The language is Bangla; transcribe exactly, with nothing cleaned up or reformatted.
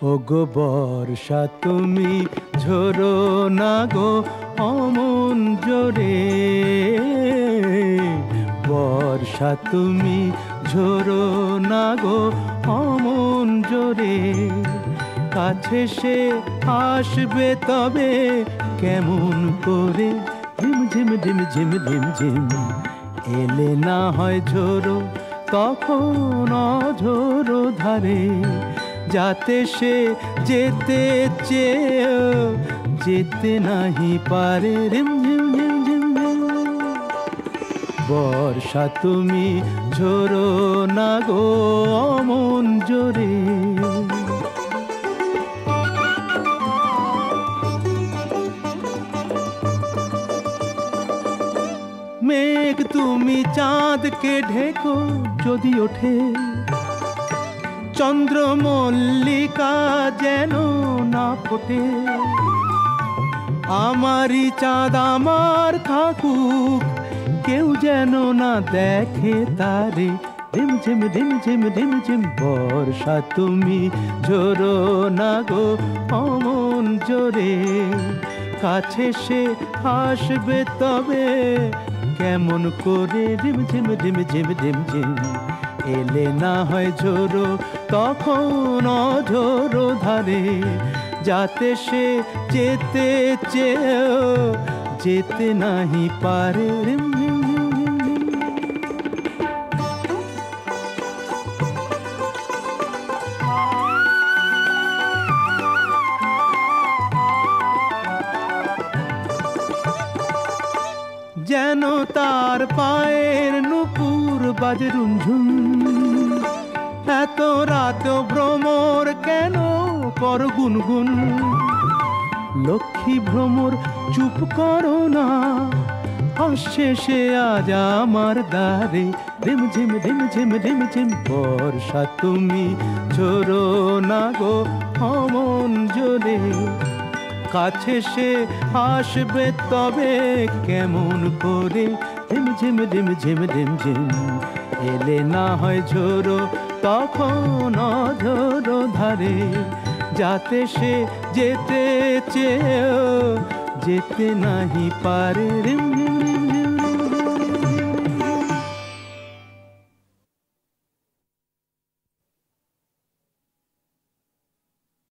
ওগো বর্ষা তুমি ঝরো না গো অমন জোরে, বর্ষা তুমি ঝরো না গো অমন জোরে। কাছে সে আসবে তবে কেমন করে, ঝিম ঝিম ঝিম ঝিম ঝিম ঝিম। এলে না হয় ঝোরো তখন অঝোরো ধারে, যাতে সে যেতে চেয়েও যেতে নাহি পারে। রিম ঝিম ঝিম ঝিম ঝিম। বর্ষা তুমি ঝোরো না গো অমন জোরে। মেঘ তুমি চাঁদকে ঢেকো যদি ওঠে, চন্দ্র মল্লিকা যেন না ফোটে। আমারই চাঁদ আমার থাকুক, কেউ যেন না দেখে তারে। ঝিম ঝিম ঝিম ঝিম ঝিম ঝিম। বর্ষা তুমি ঝোরো না গো অমন জোরে, কাছে সে আসবে তবে কেমন করে। রিম ঝিম ঝিম ঝিম ঝিম ঝিম। এলে না হয় ঝোরো তখন অঝোরো ধারে, যাতে সে যেতে চেয়েও যেতে নাহি পারে। রিম ঝিম ঝিম ঝিম ঝিম। যেন তার পায়ের নুপুর বাজে রুনঝুন, এত রাত ভ্রমর কেন কর গুনগুন। লক্ষ্মী ভ্রমর চুপ করো না, আসছে সে আজ আমার দ্বারে। রিম ঝিম রিম ঝিম রিম ঝিম। বর্ষা তুমি ঝোরো না গো অমন জোরে, কাছে সে আসবে তবে কেমন করে। ঝিম ঝিম ঝিম ঝিম ঝিম ঝিম। এলে না হয় ঝোরো তখন অঝোরো ধারে, যাতে সে যেতে চেয়েও যেতে নাহি পারে। রিম